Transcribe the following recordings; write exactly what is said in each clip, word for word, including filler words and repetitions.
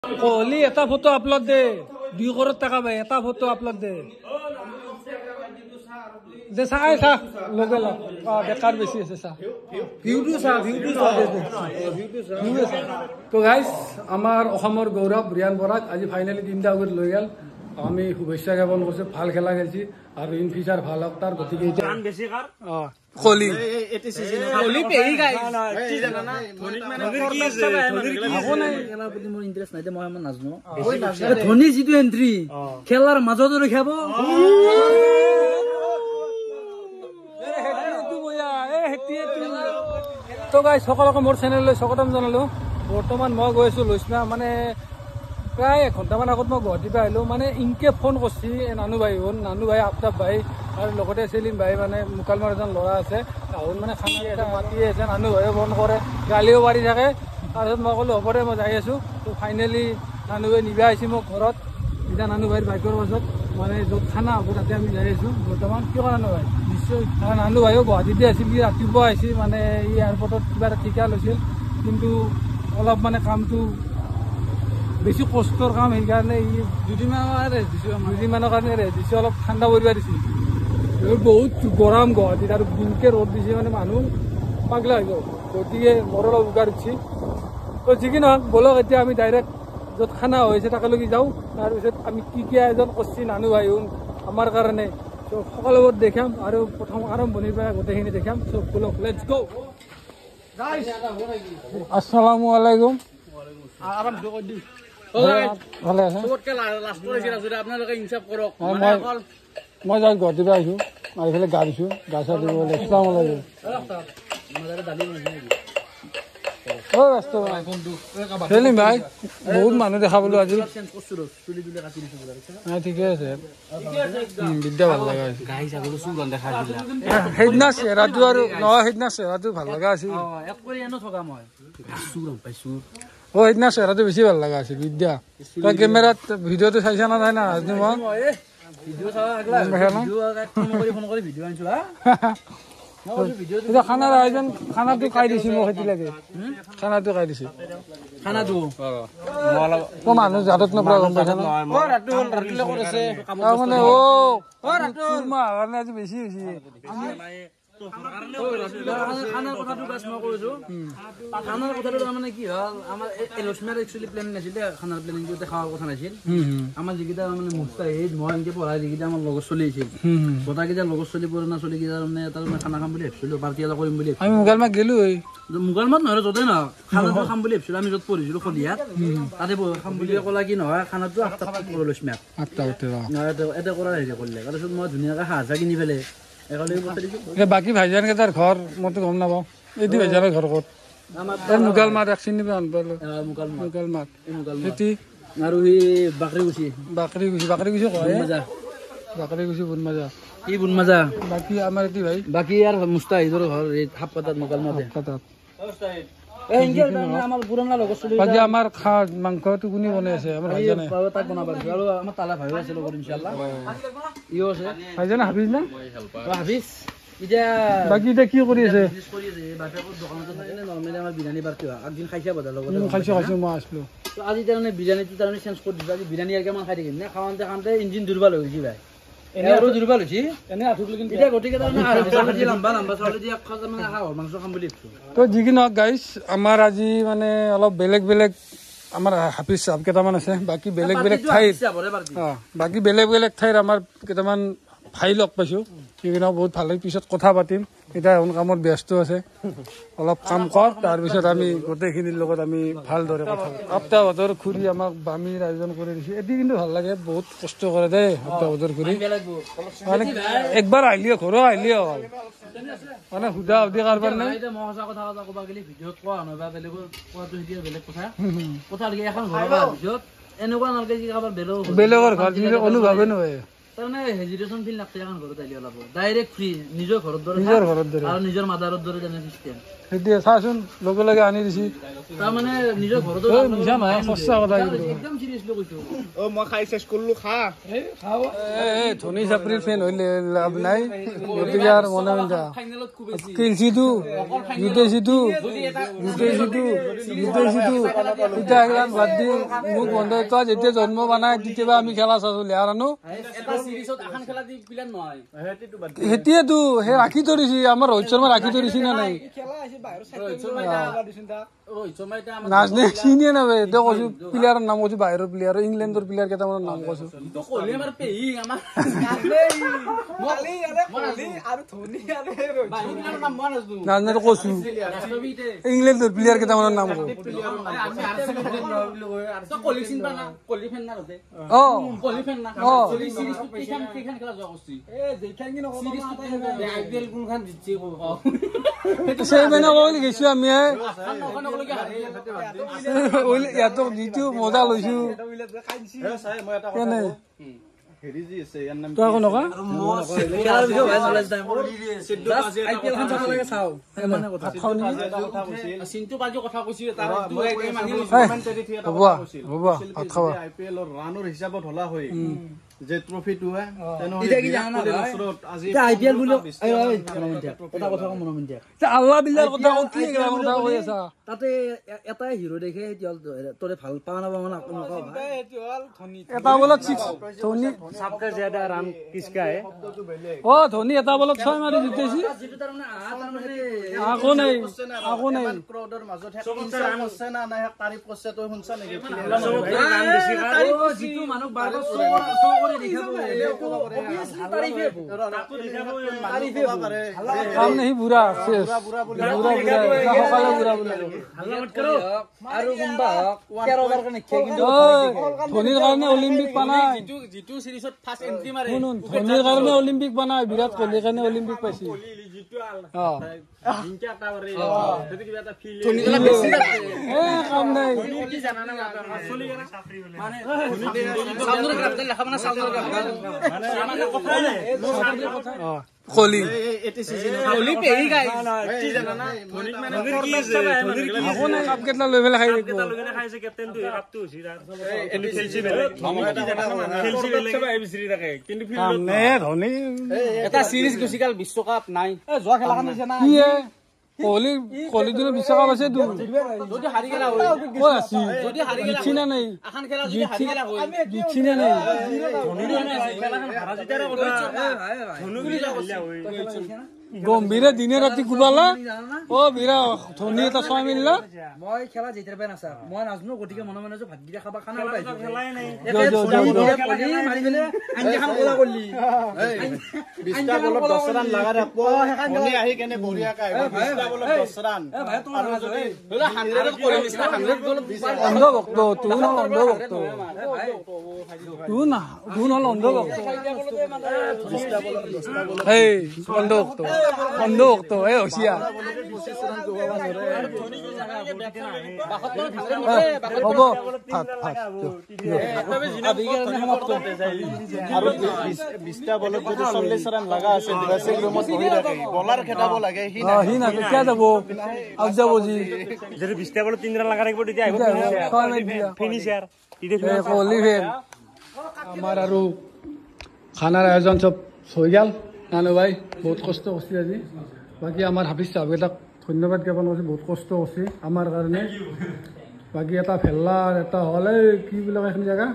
কোহলি এটা photo upload দে দুই কৰোৰ টকা পাই এটা ফটো আপলোড দে দে চাই চা লগে লগ বেকাৰ বেছি আছে চা ভিউটো চা ভিউটো চা ভিউটো চা তো গাইজ আমাৰ অসমৰ গৌৰৱ ৰিয়ান বৰাক আজি ফাইনেলি তিনিটা উইকেট লৈ গ'ল আমি শুভেচ্ছা জ্ঞাপন কৰিছো ভাল খেলা খেলছি আৰু ইন ফিউচাৰ ভাল হওক তাৰ গতিকে কোহলি কোহলি পেহি গাইজ ধোনী যিটো এন্ট্ৰি খেলাৰ মাজত ৰখাব তো গাইজ সকলোকে মোৰ চেনেললৈ স্বাগতম জনালো বৰ্তমান মই গৈ আছো লক্ষ্মা মানে প্ৰায় এঘণ্টামান আগত মই গুৱাহাটীৰ পৰা আহিলোঁ মানে ইনকে ফোন কৰিছে নানু ভাই হ'ল নানু ভাই আফতাব ভাই আৰু লগতে চেলিম ভাই মানে মুকালমাৰ এজন ল'ৰা আছে তাহোন মানে খানা এটা মাতি আছে নানু ভাইও ফোন কৰে গালিও পাৰি থাকে তাৰপিছত মই ক'লোঁ হ'ব দে মই যাই আছোঁ তো ফাইনেলি নানু ভাই নিবা আহিছে মোক ঘৰত এতিয়া নানু ভাইৰ বাইকৰ পাছত মানে য'ত খানা হ'ব তাতে আমি যাই আছোঁ বৰ্তমান কিয় নানু ভাই নিশ্চয় নানু ভাইও গুৱাহাটীতে আছিল সি ৰাতিপুৱা আহিছিল মানে ই এয়াৰপৰ্টত কিবা এটা ঠিকা লৈছিল কিন্তু অলপ মানে কামটো বেছি কষ্টৰ কাম সেইকাৰণে ই দুদিনমানৰ কাৰণে ৰেষ্ট দিছোঁ দুদিনমানৰ কাৰণে ৰেষ্ট দিছোঁ অলপ ঠাণ্ডা পৰিব দিছিল বহুত গৰম গুৱাহাটীত আৰু দিনকে ৰ'দ দিছে মানে মানুহ পাগলা হৈ গ'ল গতিকে মোৰ অলপ উগাৰ উঠছি তো যি কি নহওক ব'লক এতিয়া আমি ডাইৰেক্ট য'ত খানা হৈছে তাকেলৈকে যাওঁ তাৰপিছত আমি কি কি আয়োজন কৰিছি নানু ভাইহোন আমাৰ কাৰণে ত' সকলোবোৰ দেখাম আৰু প্ৰথম আৰম্ভণিৰ পৰা গোটেইখিনি দেখাম চব ব'লক লেটছ গ' আসসালামু আলাইকুম ভালে আছে মই যাই গুৱাহাটীৰ পৰা আহিছোঁ আহি পেলাই গা দিছোঁ গা চা দিব ইছলাম চেলিম ভাই বহুত মানুহ দেখা পালো আজি ঠিকে আছে বিদ্যা ভাল লগা হৈছে সেইদিনা চেহেৰাটো আৰু নহয় সেইদিনা চেহেৰাটো ভাল লগা আছিল অ সেইদিনা চেহেৰাটো বেছি ভাল লগা আছিল বিদ্যা তই কেমেৰাত ভিডিঅ'টো চাইছা না নাই না ৰাজনী মই এতিয়া খানাৰ আয়োজন খানাটো খাই দিছো মোক সেইটো লাগে খানাটো খাই দিছো খানাটো মানুহ জাতত নপৰা গম পাইছা মানে অ কাৰণে আজি বেছি হৈছে খানাৰ কথাটো গাছ মই কৈছো খানাৰ কথাটো তাৰমানে কি হ'ল আমাৰ লক্ষ্মীৰ একচুৱেলি প্লেন নাছিলে খানাৰ প্লেনিংটো দেখাৰ কথা নাছিল আমাৰ যিকেইটা মানে মুস্তাহিদ মই এনেকে পঢ়াই যিকেইটা আমাৰ লগত চলি আছিল গোটাকেইটা লগত চলি পুৰণা চলি কেইটা মানে তাৰ মানে খানা খাম বুলি ভাবিছিলো পাৰ্টি এটা কৰিম বুলি আমি মোগালমাত গেলো মোগালমাত নহয় য'তে নহয় খানাটো খাম বুলি ভাবিছিলো আমি য'ত পঢ়িছিলো শদিয়াত তাতে খাম বুলি ক'লা কি নহয় খানাটো আঠটা কৰোঁ লক্ষ্মীক আঠটা এটা কৰাৰ হেৰি কৰিলে তাৰপিছত মই ধুনীয়াকৈ হাঁহ হাঁহ কিনি পেলাই বাকী ভাইজান কেইটাৰ ঘৰ মইতো গম নাপাওঁ এইটো ভাইজানৰ ঘৰ ক'ত মুগালমাত এক চিনি মুগালমাত খেতি আৰু সি বাকৰি গুচি বাকৰি গুচি বাকৰি গুচি কয় বাকৰি গুচি বুনমাজা কি বুনমাজা বাকী আমাৰ এইটো ভাই বাকী আৰু মুস্তাহিদৰ ঘৰ এই হাপ পাতাত মুগালমাতে বাকী আমাৰ খা মাংসটো কোনে বনাই আছে আমাৰ ভাইজানে তাক বনাব আৰু আমাৰ তালা ভাইও আছে লগত ইনশাআল্লাহ ইও আছে ভাইজানে হাফিজ না হাফিজ এতিয়া বাকী এতিয়া কি কৰি আছে বাপেকৰ দোকানতে থাকে নে নৰ্মেলি আমাৰ বিৰিয়ানী পাৰ্টি হয় একদিন খাইছা বজাৰ লগত খাইছো খাইছো মই আছিলো তো আজি তাৰমানে বিৰিয়ানীটো তাৰমানে চেঞ্জ কৰি দিছো আজি বিৰিয়ানী আৰু কিমান খাই থাকিম নে খাওঁতে খাওঁতে ইঞ্জিন দুৰ্বল হৈ গৈছে ভাই এনে আৰু দুৰ্বল হৈছে এনে আঠুক লগিন এতিয়া গতিকে তাৰমানে লম্বা লম্বা চাউল দি এক খাজ মানে হাঁহৰ মাংস খাম বুলি ভাবিছো তো যি কি নহওক গাইজ আমাৰ আজি মানে অলপ বেলেগ বেলেগ আমাৰ হাফিজ চাপ কেইটামান আছে বাকী বেলেগ বেলেগ ঠাইত অ বাকী বেলেগ বেলেগ ঠাইত আমাৰ কেইটামান ভাই লগ পাইছোঁ সেইখিনি বহুত ভাল পিছত কথা পাতিম এতিয়া এখন কামত ব্যস্ত আছে অলপ কাম কৰ তাৰপিছত আমি গোটেইখিনিৰ লগত আমি ভালদৰে কথা সপ্তাহতৰ খুৰী আমাক বামীৰ আয়োজন কৰি দিছে এটি কিন্তু ভাল লাগে বহুত কষ্ট কৰে দেই সপ্তাহতৰ খুৰী মানে একবাৰ আহিলে ঘৰো আহিলে হ'ল মানে সুধা সুধি কাৰবাৰ নাই বেলেগৰ ঘৰ অনুভৱে নহয় তাৰমানে হেজিটেশ্যন ফিল নাথাকে এখন ঘৰত আহিলে ওলাব ডাইৰেক্ট ফ্ৰী নিজৰ ঘৰত দৰে নিজৰ ঘৰত দৰে আৰু নিজৰ মাদাৰৰ দৰে যেনে চিষ্টেম সেইটোৱে চাচোন লগে লগে আনি দিছি তাৰমানে নিজৰ ঘৰত মিছা নহয় সঁচা কথা একদম চিৰিয়াছলি কৈছো অ মই খাই চেছ কৰিলো খা এই ধনী চাপৰিৰ ফেন হইলে লাভ নাই গতিকে আৰু মনে মিছা কিলছিটো জিতেছিটো জিতেছিটো জিতেছিটো এতিয়া এইবিলাক বাদ দি মোক বন্ধ তই যেতিয়া জন্ম বনাই তেতিয়াবা আমি খেলা চাইছো লেহাৰ আনো সেইটোৱেতো সেই ৰাখি ধৰিছি আমাৰ ৰোহিত শৰ্মা ৰাখি ধৰিছি না নাই নাজনে চিনিয়ে নাপায় এতিয়া কৈছো প্লেয়াৰৰ নাম কৈছো বাহিৰৰ প্লেয়াৰ ইংলেণ্ডৰ প্লেয়াৰ কেইটামানৰ নাম কৈছো নাজনে কৈছো ইংলেণ্ডৰ প্লেয়াৰ কেইটামানৰ নাম কৈছো গৈছো আমি ইয়াতো যিটো মজা লৈছো তই আকৌ নকা আই পি এলৰ ৰাণৰ হিচাপত হলা হয় যে ট্ৰফিটো আল্লাহ বিল্লাৰ কথা কি কথা কৈ আছা তাতে এটাই হিৰো দেখে তোৰে ভাল পাওঁ নাপাওঁ মানে এটা বলত ধোনী অ ধোনী এটা বলত ছয় মাৰি জিতেছি আকৌ নাই আকৌ নাই যিটো মানুহ বাৰ কাম नहीं बुरा बुरा बुरा बुरा बुरा ধোনীৰ কাৰণে অলিম্পিক পানাই ধোনীৰ কাৰণে অলিম্পিক পানাই বিৰাট কোহলিৰ কাৰণে অলিম্পিক পাইছে কাম নাই কোহলি কাপ কেটলা লৈ পেলাই খাই ধোনী এটা চিৰিজ গুচি গ'ল বিশ্বকাপ নাই যোৱা খেলাখন কোহলি কোহলি দিনৰ বিশ্বকাপ আছে তো যদি হাৰি গেলা হয় কই আছি যদি হাৰি গেলা জিতছি না নাই এখন খেলা যদি হাৰি গেলা হয় জিতছি না নাই খেলাখন হাৰা জিতাৰ কথা ধনুগুলি হইলা হয় গম্ভীৰে দিনে ৰাতি কুবালা অ বিৰা ধনী এটা ছয় মিললা মই খেলা জিতাৰ পাই না স্যাৰ মই নাজনো গটিকে মনে মনে ভাত গিৰা খাবা খানা পাইছো খেলাই নাই মাৰি গলে আঞ্জাখন কোলা করলি বিশটা বলত দশ রান লাগা রাখবো ধনী আহি কেনে বঢ়িয়া কাই বিশটা বলত দশ রান এ ভাই তোমার না যদি হলা একশ করে নিছা একশ বলত অন্ধ ভক্ত তুই না অন্ধ ভক্ত তুই না তুই না অন্ধ ভক্ত এই অন্ধ ভক্ত অন্ধ ভক্ত এই হসিয়া হ'ব ভাত ভাত আৰু বিশটা বলত যদি চল্লিশ রান লাগা আছে ড্রেসিং রুমত বহি রাখে বলার খেটাব লাগে হি না হি না কেতিয়া যাব আজ যাব জি যদি বিশটা বলত তিন রান লাগা রাখব তেতিয়া আহিব ফিনিশার এই কোহলি ফেন আমাৰ আৰু খানাৰ আয়োজন চব হৈ গেল নানু ভাই বহুত কষ্ট কৰিছে আজি বাকী আমাৰ হাফিজ সাহেবকেইটাক ধন্যবাদ জ্ঞাপন কৰিছে বহুত কষ্ট কৰিছে আমাৰ কাৰণে বাকী এটা ভেল্লাৰ এটা হ'ল এই কি বুলি কয় এখন জেগা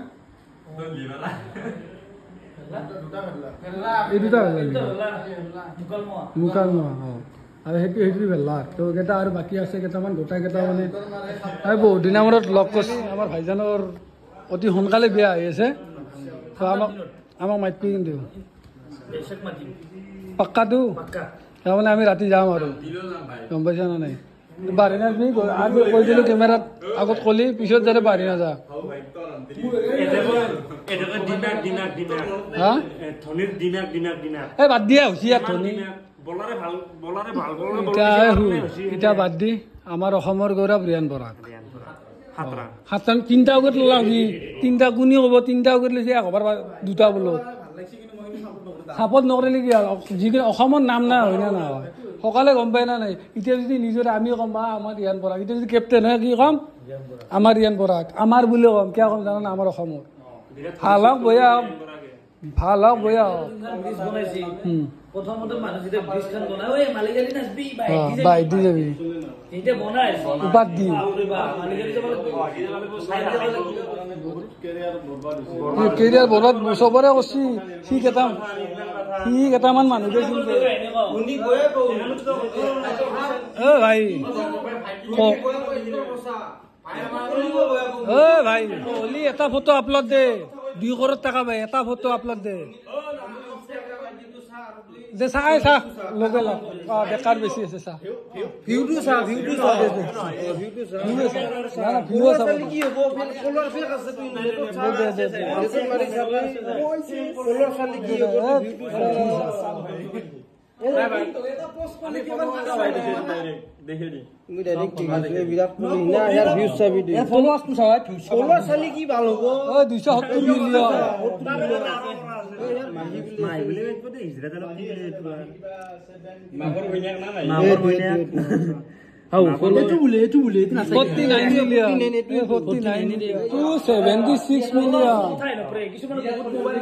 এই দুটা মুকালমোৱা অঁ আৰু সেইটো সেইটো ভেল্লাৰ তো কেইটা আৰু বাকী আছে কেইটামান গোটাইকেইটা মানে এই বহুত দিনৰ মূৰত লগ কৰিছে আমাৰ ভাইজানৰ অতি সোনকালে বিয়া হৈ আছে তো আমাক আমাক মাতিব কিন্তু পাক্কাটো তাৰমানে আমি ৰাতি যাম আৰু গম পাইছা না নাই বাঢ়ি না তুমি আমি কৈ দিলোঁ কেমেৰাত আগত কলি পিছত যাতে বাঢ়ি নাযা হা এই বাদ দিয়া হৈছে ইয়াত ধনী এতিয়া বাদ দি আমাৰ অসমৰ গৌৰৱ ৰিয়ান পৰাগ সাত ৰান তিনিটা উইকেট ল'লা সি তিনিটা কোনে ক'ব তিনিটা উইকেট লৈছে এক অভাৰ দুটা বলত চাপৰ্ট নকৰিলে কি হ'ল যিখিনি অসমৰ নাম না হয় না নহয় সকলোৱে গম পায় না নাই এতিয়া যদি নিজৰে আমি ক'ম বা আমাৰ ৰিয়ান পৰাগ এতিয়া যদি কেপ্টেইন হয় কি ক'ম আমাৰ ৰিয়ান পৰাগ আমাৰ বুলি ক'ম কিয় ক'ম জানা না আমাৰ অসমৰ ভাল হওক বয়া হওক ভাল হওক বয়া হওক প্ৰথমতে মানুহ যেতিয়া ব্ৰিজখন বনাই ঐ মালিগাড়ী নাচবি বাই দি যাবি এতিয়া বনাই বাদ দি কেৰিয়াৰ বৰ্বাদ চবৰে কৰিছি সি কেইটা সি কেইটামান মানুহকে চিন্তা অ ভাই অ ভাই অলি এটা ফটো আপলোড দে দুই কৰোৰ টকা পাই এটা ফটো আপলোড দে যে চাই চা লগে লগ অ বেকাৰ বেছি আছে চা ভিউটো চা ভিউটো চা ভিউটো চা না না ভিউ চা কি হ'ব ফলোৱাৰ ফেক আছে তুই নেটত চা দে দে দে মাৰি চাবা ফলোৱাৰ খালি কি হ'ব ভিউটো চা ভাই ভাই এটা পোষ্ট কৰি কিমান দেখে দি মই ডাইৰেক্ট কি বিৰাট কোহলি না ইয়াৰ ভিউজ চাবি দে ফলোৱাৰ্স তো চাই ফলোৱাৰ চালি কি ভাল হ'ব ও দুইশ সত্তৰ মিলিয়ন মাই বলে কতে হিজৰা তল কি মাগৰ বইনাক না নাই মাগৰ বইনাক হাউ এটো বলে এটো বলে এটো না forty-nine million forty-nine million two seventy-six million উঠাই ন প্ৰে কিছুমান বহুত মোবাইল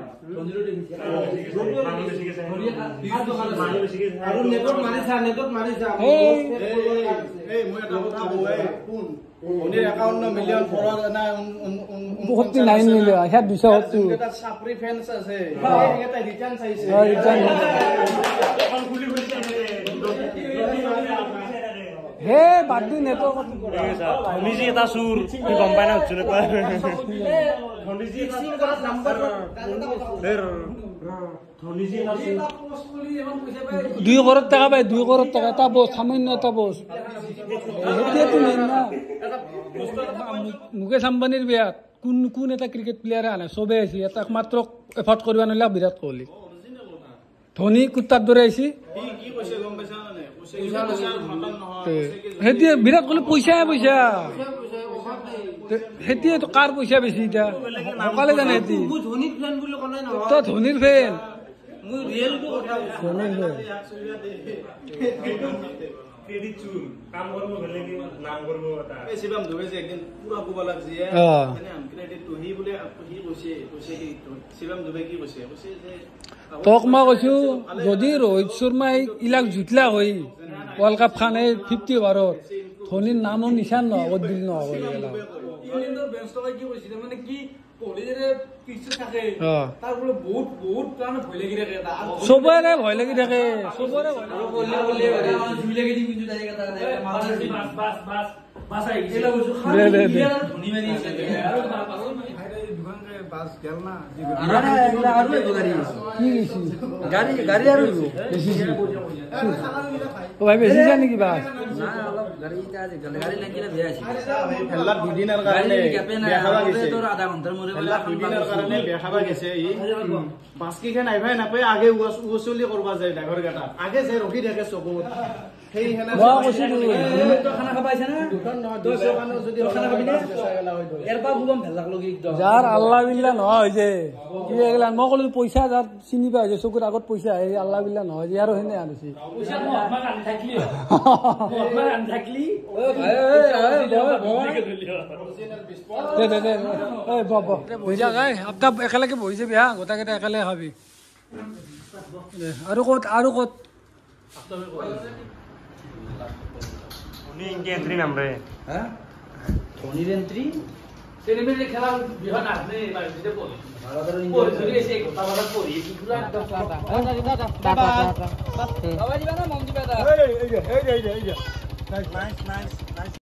আৰু নেটত মাৰি চা নেটত মাৰি চা এই এই মই এটা কথা কওঁ এই কোন ওনিৰ একাৱন্ন মিলিয়ন ফলোৱাৰ না forty-nine মিলিয়ন হে দুইশ সত্তৰ এটা সাপৰি ফ্যান্স আছে এটা ৰিটাৰ্ন চাইছে হয় ৰিটাৰ্ন এখন খুলি খুলিছে হে বাদি নেটৰ কথা নিজে এটা সুৰ কি গম পায় না হচ্ছে না ধনিজি সিং কৰা নাম্বাৰ ধনিজি এটা পোষ্ট কৰি এখন পইচা পায় দুই কৰোৰ টকা পায় দুই কৰোৰ টকা এটা পোষ্ট সামান্য এটা পোষ্ট এতিয়াতো নাই না মুকেশ আম্বানীৰ বিয়াত কোন কোন এটা ক্ৰিকেট প্লেয়াৰে আনে চবে আহিছে এটা মাত্ৰ এফৰ্ট কৰিব নোৱাৰিলে বিৰাট কোহলি ধোনী কুত্তাৰ দৰে আহিছে সেতিয়া বিৰাট কোহলি পইচা পইচা সেতিয়া কাৰ পইচা বেছি এতিয়া সকলে জানে সেতি ধোনীৰ ফেন বুলি কলে নহয় তই ধোনীৰ ফেন মই ৰিয়েলটো কথা ক্রেডিট চুল কাম করব বলে কি নাম করব এটা এই শিবম দুবে যে একদিন পুরা কুবালাক জিয়া মানে আম ক্রেডিট তো হি বলে হি কইছে কইছে কি শিবম দুবে কি কইছে কইছে যে তোক মই কৈছো যদি ৰোহিত শৰ্মাই ইলাক জিতলা হৈ ওয়ার্ল্ড কাপ খানে fifty ওভাৰত ধোনীৰ নামো নিশান নহব দিল নহব ইংলেণ্ডৰ বেঞ্চটকে কি কৈছিল মানে কি কোহলি যে পিছে থাকে তাৰ বলে বহুত বহুত কাৰণ ভয় লাগি থাকে এটা সবৰে ভয় লাগি থাকে সবৰে কোহলি কোহলি জুই লাগি দি কিন্তু তাই কথা বাস বাস বাস বাস আই গেলা বুঝু খালি ধোনী মারি আৰু পাগল মানে ভাই দুখানকে বাস গেল না আরে এগুলা আৰু এটো গাড়ী কি গেছি গাড়ী গাড়ী আৰু বেছি ও ভাই বেছি জানি কি বাস না অলপ গাড়ীটা আজি গাড়ী লাগিলে বেয়া আছে হেল্লা দুদিনৰ কাৰণে দেখাবা গেছে তোৰ আধা ঘণ্টাৰ মৰে হেল্লা দুদিনৰ কাৰণে দেখাবা গেছে ই পাঁচকিখন আইভাই নাপায় আগে উচুলি কৰবা যায় ডাঙৰ গাটা আগে যে ৰখি থাকে চকুত সেই হেনা মই কৈছো তো খানা খাবা আইছা না দোকান নহয় দুইশ খানা যদি খানা খাবি না এৰপা বুবম ভাল লাগলো কি একদম যাৰ আল্লাহ বিল্লাহ নহয় যে কি এগলা মই কলো পইচা যাৰ চিনি পাই যে চকুৰ আগত পইচা এই আল্লাহ বিল্লাহ নহয় যে আৰু হেনে আনিছি পইচা মহম্মদ আনি থাকলি মহম্মদ আনি থাকলি ও ভাই দে দে দে এই বাব বহি যা গাই আপটা একেলগে বহি যাবি হা গোটাকেইটা একেলগে খাবি আৰু ক'ত আৰু ক'ত উনি ইন্ডিয়া এন্ট্রি নামরে হ্যাঁ ধোনির এন্ট্রি সেলিব্রিটি খেলা বিহান আসলে এবার যেটা বলি ভারতের ইন্ডিয়া ধরে এসে কথা বলা পড়ি পুরো একদম টাটা টাটা টাটা বাবা দিবা না মম দিবা দা এই এই এই এই এই নাইস নাইস নাইস